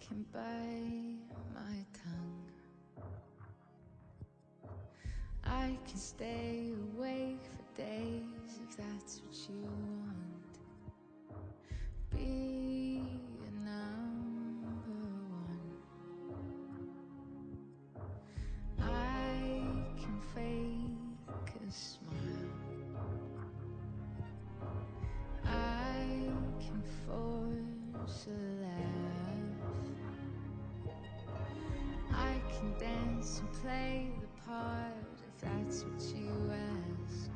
can bite my tongue. I can stay awake for days if that's what you want. Be a number one. I can fake a smile. I can force a laugh. I can dance and play the part if that's what you ask.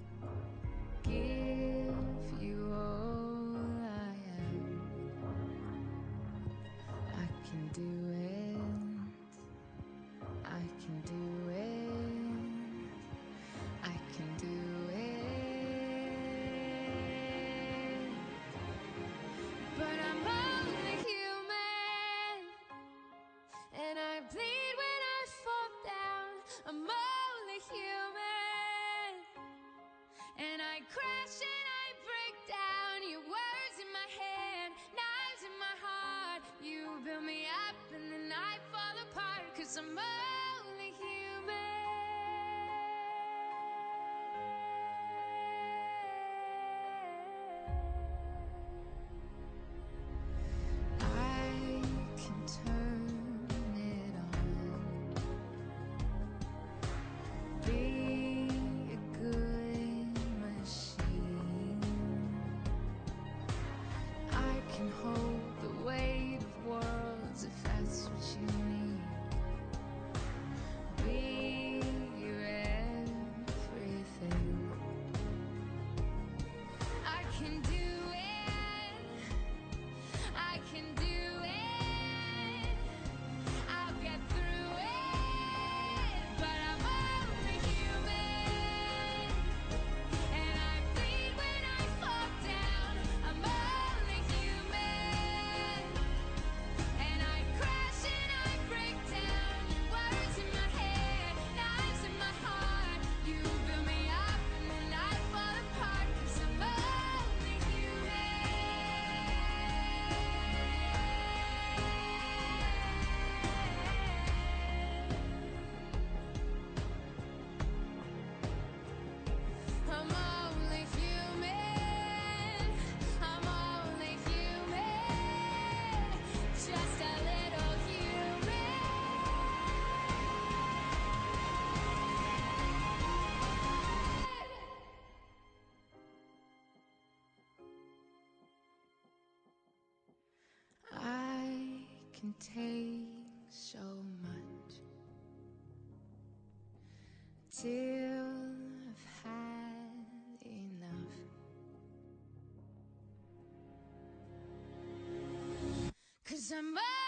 Give you all I am. I can do it. I can do it. I can do it. But I'm only human, and I bleed when I fall down. I'm only human, and I crash and I break down. Your words in my hand, knives in my heart. You build me up and then I fall apart, 'cause I'm only human. I can turn it on. Be a good machine. I can hold the weight of worlds if that's what you need. Be your everything. I can do it. I can do it. I'll get through it. But I'm only human, and I bleed when I fall down. I'm only human, and I crash and I break down. Your words in my head, knives in my heart. You build me up and then I fall apart, 'cause I'm only I'm only human. I'm only human. Just a little human. I can take so much till I've had enough. 'Cause I'm